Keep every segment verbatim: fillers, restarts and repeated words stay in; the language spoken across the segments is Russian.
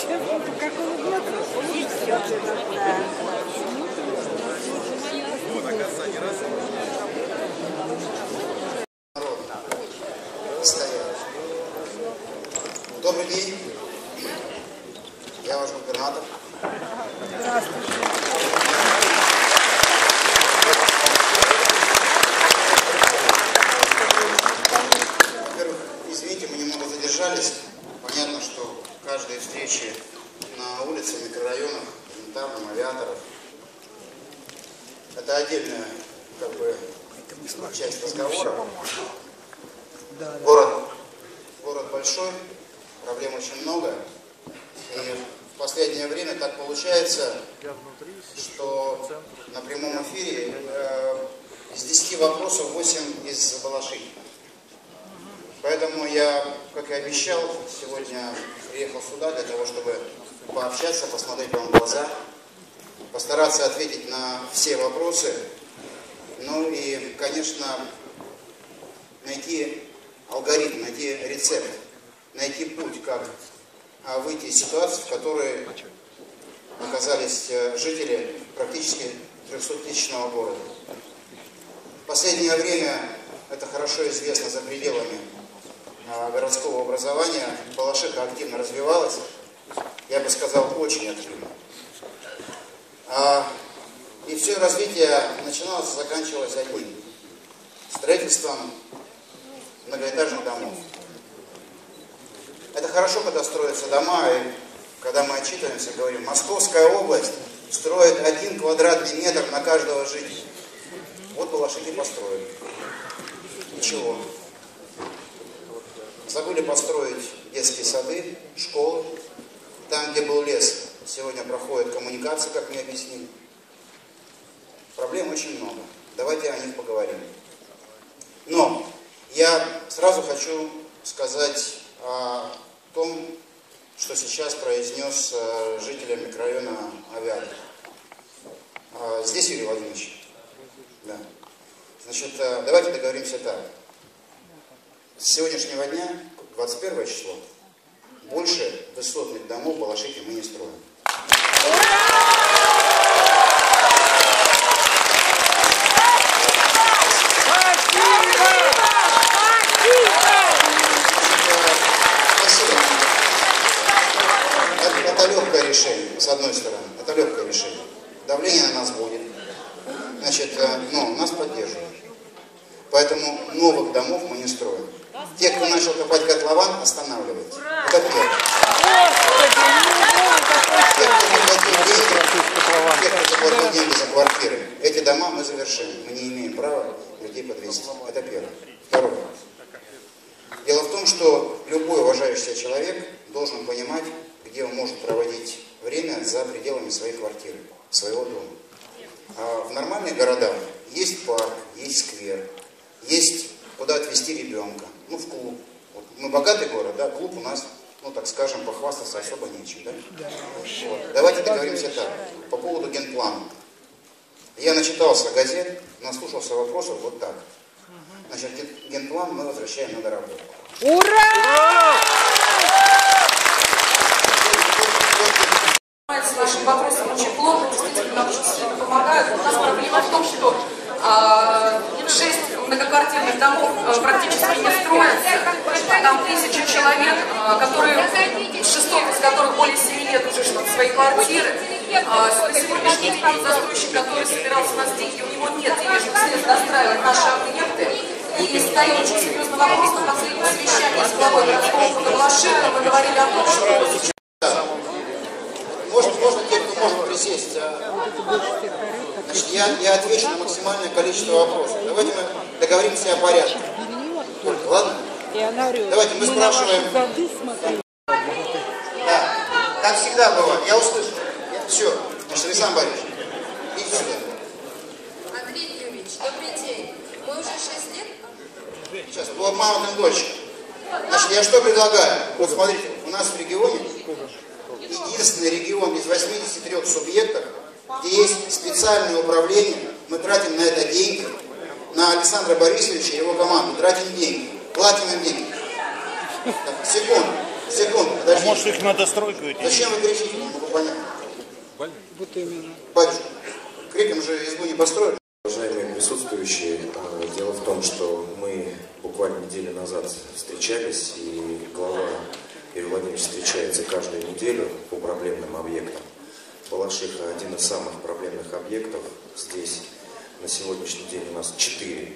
Как улыбнется? Добрый день. Я ваш губернатор. Здравствуйте. Во-первых, извините, мы немного задержались. Понятно, что каждые встречи на улице, в микрорайонах, элементарным, авиаторов, это отдельная, как бы, часть разговора. Город, город большой, проблем очень много. И в последнее время так получается, что на прямом эфире э, из десяти вопросов восемь из Балашихи. Поэтому я, как и обещал, сегодня приехал сюда для того, чтобы пообщаться, посмотреть вам в глаза, постараться ответить на все вопросы. Ну и, конечно, найти алгоритм, найти рецепт, найти путь, как выйти из ситуации, в которой оказались жители практически трехсоттысячного города. В последнее время, это хорошо известно за пределами городского образования, Балашиха активно развивалась, я бы сказал, очень активно. И все развитие начиналось и заканчивалось одним – строительством многоэтажных домов. Это хорошо, когда строятся дома, и когда мы отчитываемся, говорим, Московская область строит один квадратный метр на каждого жителя. Вот Балашихи построили. Ничего. Забыли построить детские сады, школы. Там, где был лес, сегодня проходит коммуникация, как мне объяснили. Проблем очень много. Давайте о них поговорим. Но я сразу хочу сказать о том, что сейчас произнес жителям микрорайона Авиатор. Здесь Юрий Владимирович? Да. Значит, давайте договоримся так. С сегодняшнего дня, двадцать первое число, больше высотных домов в Балашихе мы не строим. Это легкое решение, с одной стороны. Это легкое решение. Давление на нас будет. Значит, ну, нас поддерживают. Поэтому новых домов мы не строим. Те, кто начал копать котлован, останавливаются. Это первое. Те, кто не платил деньги, те, кто заплатил деньги за квартиры, эти дома мы завершим. Мы не имеем права людей подвести. Это первое. Второе. Дело в том, что любой уважающий себя человек должен понимать, где он может проводить время за пределами своей квартиры, своего дома. А в нормальных городах есть парк, есть сквер, есть куда отвезти ребенка, ну в клуб. Вот. Мы богатый город, да, клуб у нас, ну так скажем, похвастаться особо нечем, да? Вот. Давайте договоримся так, по поводу генплана. Я начитался газет, наслушался вопросов вот так. Значит, генплан мы возвращаем на доработку. Ура! С вашим вопросом очень плохо, действительно, нам очень сильно помогают. У нас проблема в том, что а, шесть многоквартирных домов а, практически не строятся. Там тысяча человек, а, которые, шестьсот из которых более семи лет уже ждут свои квартиры. А, на сегодняшний день застройщик, который собирался у нас деньги, у него нет денежных средств достраивать наши объекты. И стоит очень серьезный вопрос на последнем совещании с главой городского округа Балашиха. Мы говорили о том, что сейчас... Может, можно те, кто может присесть. Значит, я, я отвечу на максимальное количество вопросов. Давайте мы договоримся о порядке. Ладно? Давайте мы спрашиваем. Да, так всегда бывает. Я услышал. Все. Значит, Александр Борисович, идите сюда. Андрей Юрьевич, добрый день. Мы уже шесть лет... Сейчас, был обманутым дольше. Значит, я что предлагаю? Вот смотрите, у нас в регионе единственный регион из восьмидесяти трёх субъектов, где есть специальное управление, мы тратим на это деньги, на Александра Борисовича и его команду, тратим деньги, платим им деньги. Так, секунду. Секунду, подождите. А может их на достройку идти? Зачем вы кричите? Не могу понять. Вот именно. Батюшка, криком же избу не построили. Уважаемые присутствующие, дело в том, что мы буквально неделю назад встречались, и глава Юрий Владимирович встречается каждую неделю по проблемным объектам. Балашиха один из самых проблемных объектов. Здесь на сегодняшний день у нас четыре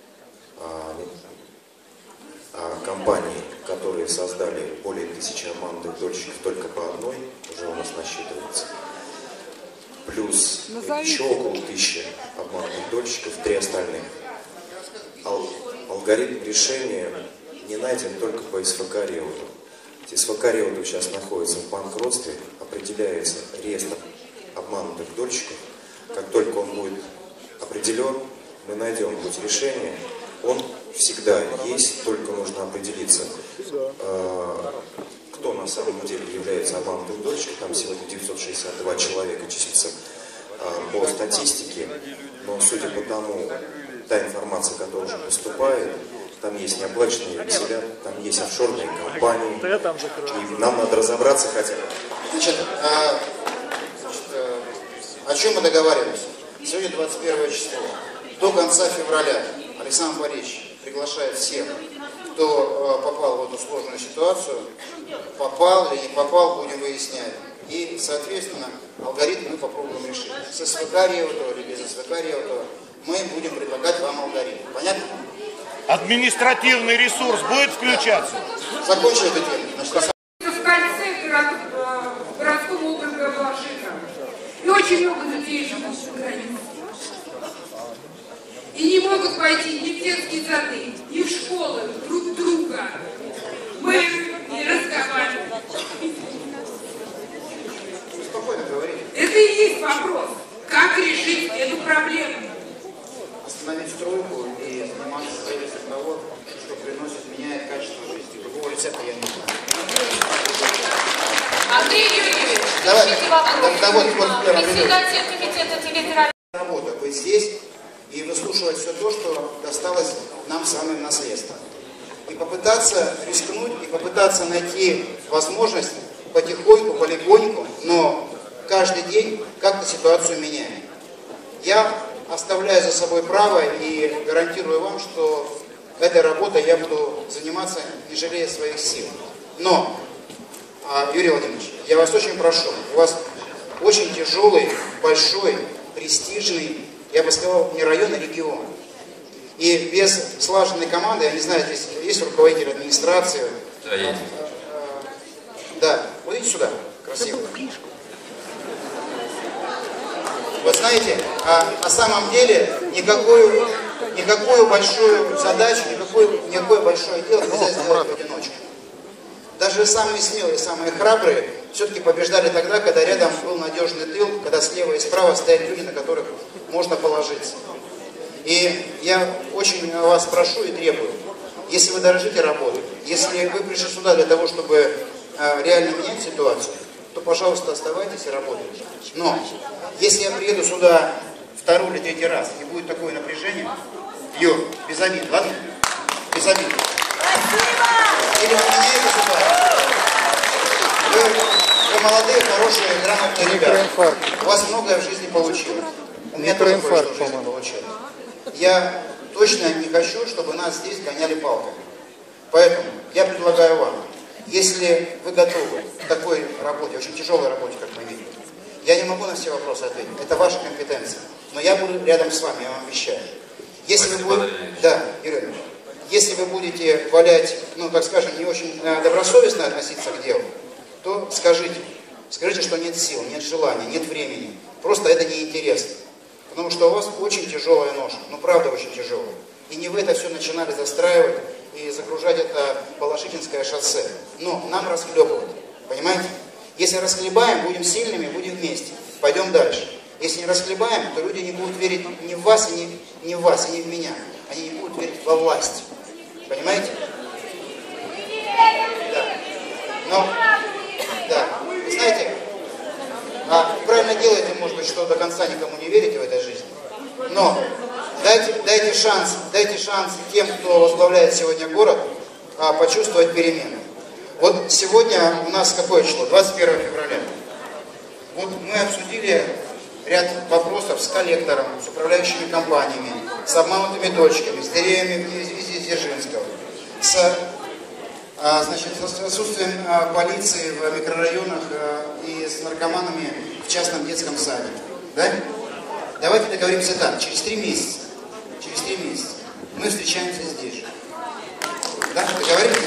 компании, которые создали более тысячи обманутых дольщиков только по одной, уже у нас насчитывается. Плюс еще около тысячи обманутых дольщиков, три остальных. Ал алгоритм решения не найден только по СВК Реуту. СВК Реуту сейчас находится в банкротстве, определяется реестр обманутых дольщиков. Как только он будет определен, мы найдем путь решения. Он всегда есть, только нужно определиться, э, кто на самом деле является обманутым дольщиком. Там сегодня девятьсот шестьдесят два человека числится э, по статистике, но судя по тому, та информация, которая уже поступает, там есть неоплаченные векселя, там есть офшорные компании, и нам надо разобраться хотя бы. Значит, а, значит а, о чем мы договариваемся? Сегодня двадцать первое число. До конца февраля Александр Борисович приглашает всех, кто э, попал в эту сложную ситуацию, попал или не попал, будем выяснять. И, соответственно, алгоритм мы попробуем решить. С СВК Реутова или без СВК Реутова мы будем предлагать вам алгоритм. Понятно? Административный ресурс будет включаться? Закончили эту тему. Значит, в кольце город, городского округа Балашиха. И очень много людей живут в границе. И не могут пойти ни в детские сады, ни в школы друг друга. Мы не разговариваем. Спокойно говорите. Это и есть вопрос. Как решить эту проблему? Остановить стройку и заниматься строительством того, что приносит, меняет качество жизни. Другого рецепта я не знаю. Андрей Юрьевич, Давай, решите вопрос. да, да, вот, вот, Председатель комитета территориального... Работа быть здесь и выслушивать все то, что досталось нам самим в наследство. И попытаться рискнуть, и попытаться найти возможность потихоньку, полегоньку, но каждый день как-то ситуацию меняем. Я оставляю за собой право и гарантирую вам, что этой работой я буду заниматься, не жалея своих сил. Но, Юрий Владимирович, я вас очень прошу, у вас очень тяжелый, большой, престижный, я бы сказал, не район, а регион. И без слаженной команды, я не знаю, здесь есть руководитель администрации. Да, есть. Да, вот идите сюда, красиво. Вы знаете, а, на самом деле никакую, никакую большую задачу, никакое, никакое большое дело нельзя сделать в одиночку. Даже самые смелые, самые храбрые все-таки побеждали тогда, когда рядом был надежный тыл, когда слева и справа стояли люди, на которых можно положиться. И я очень вас прошу и требую, если вы дорожите работой, если вы пришли сюда для того, чтобы э, реально менять ситуацию, то, пожалуйста, оставайтесь и работайте. Но если я приеду сюда второй или третий раз, и будет такое напряжение, Юр, без обид, ладно? Без обид. Или вы меняете сюда. Вы, вы молодые, хорошие, грамотные ребята. У вас многое в жизни получилось. У меня тоже кое-что в жизни получилось. Я точно не хочу, чтобы нас здесь гоняли палками. Поэтому я предлагаю вам, если вы готовы к такой работе, очень тяжелой работе, как мы видим, я не могу на все вопросы ответить, это ваша компетенция, но я буду рядом с вами, я вам обещаю. Если вы будете, да, Юрий, если вы будете валять, ну, так скажем, не очень добросовестно относиться к делу, то скажите, скажите, что нет сил, нет желания, нет времени, просто это неинтересно. Потому что у вас очень тяжелая ноша, ну правда очень тяжелая. И не вы это все начинали застраивать и загружать это Балашихинское шоссе. Но нам расхлебывать, понимаете? Если расхлебаем, будем сильными, будем вместе, пойдем дальше. Если не расхлебаем, то люди не будут верить ни в вас, и не, не в вас, и не в меня. Они не будут верить во власть. Понимаете? Да. Но, да, вы знаете, а, правильно делаете, может быть, что до конца никому не верите в этой жизни. Но дайте, дайте шанс, дайте шанс тем, кто возглавляет сегодня город, а, почувствовать перемены. Вот сегодня у нас какое число? двадцать первое февраля. Вот мы обсудили ряд вопросов с коллектором, с управляющими компаниями, с обманутыми дочками, с деревьями из Дзержинского, с, а, значит, с отсутствием а, полиции в микрорайонах а, и с наркоманами в частном детском саде. Да? Давайте договоримся так. Через три месяца, через три месяца мы встречаемся здесь. Да? Договорились?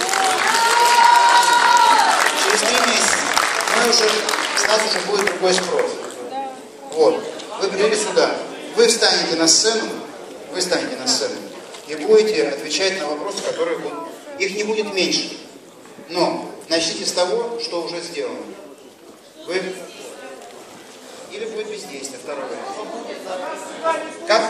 Через три месяца мы уже, сразу же будет другой спрос. Вот. Вы придете сюда, вы встанете на сцену, вы встанете на сцену и будете отвечать на вопросы, которые будут. Их не будет меньше. Но начните с того, что уже сделано. Вы... Или будет бездействие, второй вариант. Как?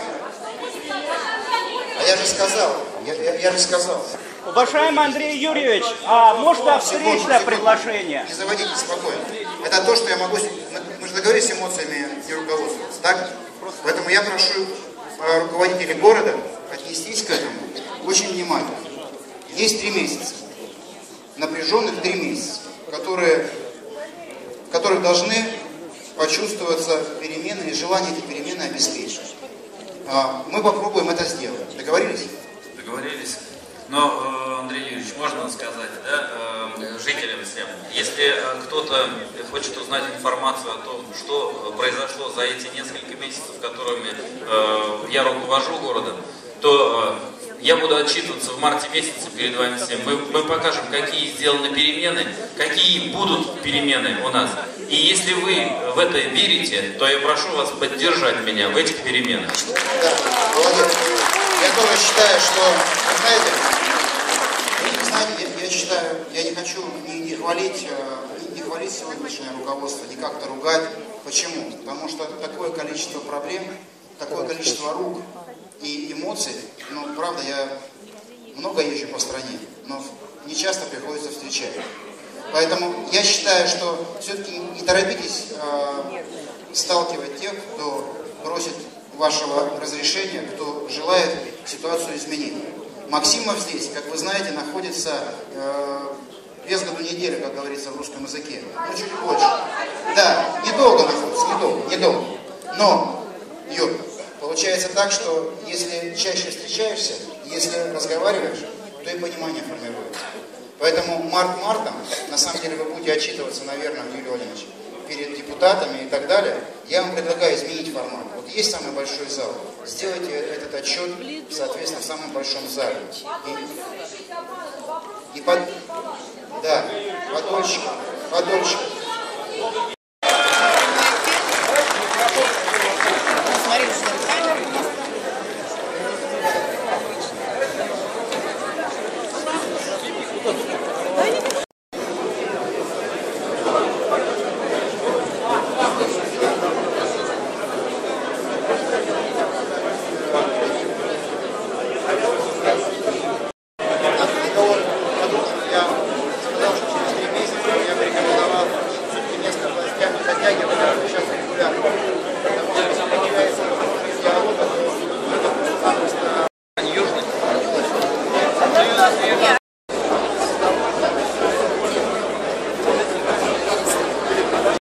А я же сказал, я, я, я же сказал. Уважаемый Андрей Юрьевич, а можно встречное предложение? Не заводите, спокойно. Это то, что я могу... Мы же договорились с эмоциями и руководствоваться, так? Поэтому я прошу руководителей города отнестись к этому очень внимательно. Есть три месяца, напряженных три месяца, которые, в которых должны почувствоваться перемены и желание эти перемены обеспечить. Мы попробуем это сделать. Договорились? Договорились. Но, Андрей Юрьевич, можно сказать, да, жителям всем, если кто-то хочет узнать информацию о том, что произошло за эти несколько месяцев, которыми я руковожу городом, то я буду отчитываться в марте месяце перед вами всем. Мы, мы покажем, какие сделаны перемены, какие будут перемены у нас. И если вы в это верите, то я прошу вас поддержать меня в этих переменах. Да, молодец. Я тоже считаю, что, вы знаете, вы знаете, я, я считаю, я не хочу не, не, хвалить, не хвалить сегодняшнее руководство, не как-то ругать. Почему? Потому что такое количество проблем, такое количество рук и эмоций, ну, правда, я много езжу по стране, но не часто приходится встречать. Поэтому я считаю, что все-таки не торопитесь э, сталкивать тех, кто просит вашего разрешения, кто желает ситуацию изменить. Максимов здесь, как вы знаете, находится э, без году недели, как говорится в русском языке. Ну, чуть больше. Да, недолго находится, недолго, недолго. Но, Юр, получается так, что если чаще встречаешься, если разговариваешь, то и понимание формируется. Поэтому март мартом, на самом деле, вы будете отчитываться, наверное, Юрий Владимирович, перед депутатами и так далее. Я вам предлагаю изменить формат. Вот есть самый большой зал. Сделайте этот отчет, соответственно, в самом большом зале. И, и под... Да, подольше, подольше.